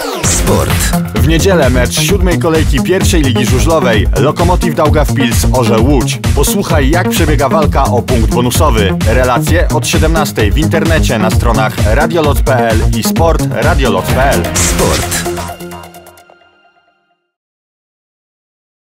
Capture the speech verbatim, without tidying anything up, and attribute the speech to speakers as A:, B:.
A: Sport.
B: W niedzielę mecz siódmej kolejki pierwszej ligi żużlowej. Lokomotiv Daugavpils Orzeł Łódź. Posłuchaj, jak przebiega walka o punkt bonusowy. Relacje od siedemnastej w internecie na stronach radioloc kropka p l i sport radioloc kropka p l.
A: Sport.